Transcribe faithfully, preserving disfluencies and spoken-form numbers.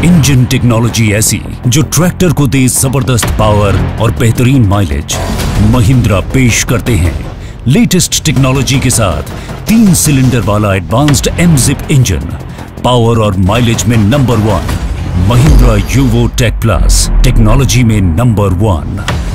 Engine technology ऐसी जो tractor को दे जबरदस्त पावर और बेहतरीन माइलेज। महिंद्रा पेश करते हैं लेटेस्ट टेक्नोलॉजी के साथ तीन सिलेंडर वाला एडवांस्ड एम-जिप इंजन, पावर और माइलेज में number one. Mahindra Yuvo Tech plus, technology में नंबर वन।